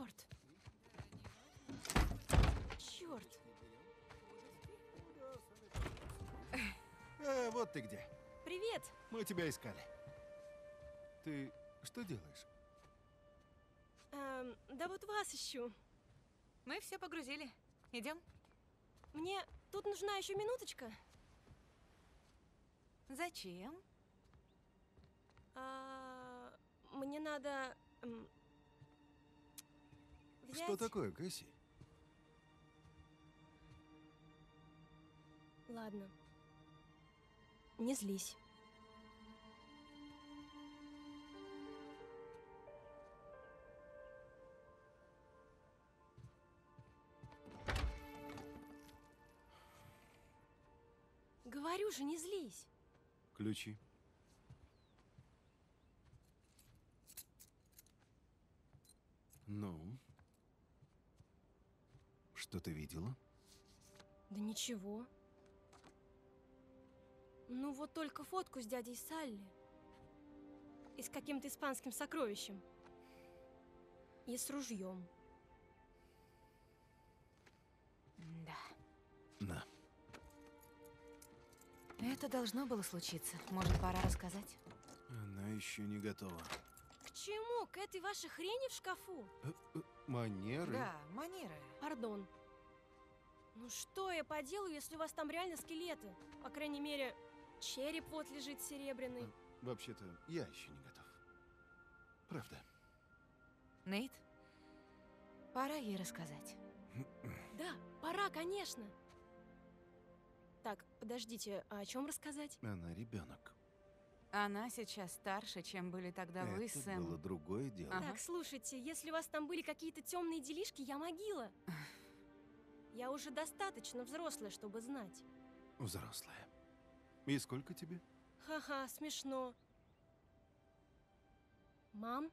Черт! Черт! Вот ты где. Привет! Мы тебя искали. Ты что делаешь? Да вот вас ищу. Мы все погрузили. Идем? Мне тут нужна еще минуточка. Зачем? Мне надо взять... Что такое, Кэсси? Ладно. Не злись. Говорю же, не злись. Ключи. Ну? Что ты видела? Да ничего. Ну вот только фотку с дядей Салли. И с каким-то испанским сокровищем. И с ружьем. Да. На. Это должно было случиться. Может, пора рассказать? Она еще не готова. К чему? К этой вашей хрени в шкафу? Манеры? Да, манеры. Пардон. Ну что я поделаю, если у вас там реально скелеты? По крайней мере, череп вот лежит серебряный. Вообще-то, я еще не готов. Правда. Нейт, пора ей рассказать. Да, пора, конечно. Так, подождите, а о чем рассказать? Она ребенок. Она сейчас старше, чем были тогда вы с Это Сэм. было другое дело. Ага. Так, слушайте, если у вас там были какие-то темные делишки, я могила. Я уже достаточно взрослая, чтобы знать. Взрослая. И сколько тебе? Ха-ха, смешно. Мам?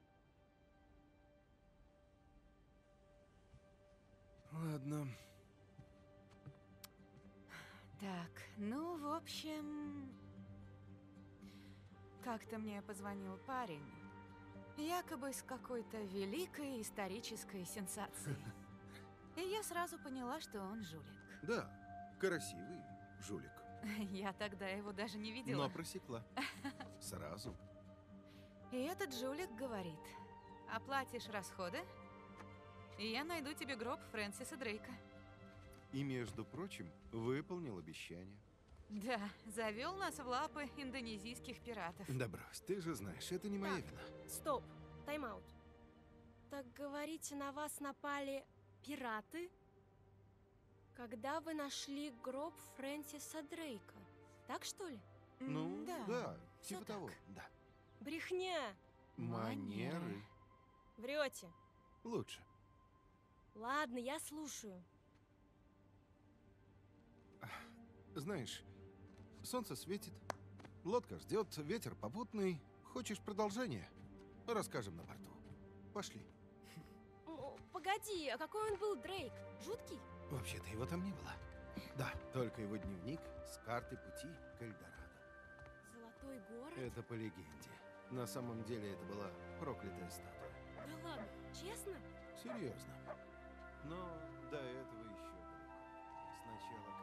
Ладно. Так, ну, в общем... Как-то мне позвонил парень, якобы с какой-то великой исторической сенсацией. И я сразу поняла, что он жулик. Да, красивый жулик. Я тогда его даже не видела. Но просекла. Сразу. И этот жулик говорит: оплатишь расходы, и я найду тебе гроб Фрэнсиса Дрейка. И, между прочим, выполнил обещание. Да, завел нас в лапы индонезийских пиратов. Да брось, ты же знаешь, это не моя Так. вина. Стоп, тайм-аут. Так говорите, на вас напали пираты? Когда вы нашли гроб Фрэнсиса Дрейка? Так что ли? Ну, да, всё типа того, так. да. Брехня! Манеры. Врете. Лучше. Ладно, я слушаю. Знаешь, солнце светит, лодка ждет, ветер попутный. Хочешь продолжение? Расскажем на борту. Пошли. Погоди, а какой он был, Дрейк? Жуткий? Вообще-то его там не было. Да, только его дневник с картой пути к Эльдорадо. Золотой город? Это по легенде. На самом деле это была проклятая статуя. Да ладно, честно? Серьезно. Но до этого еще далеко. Сначала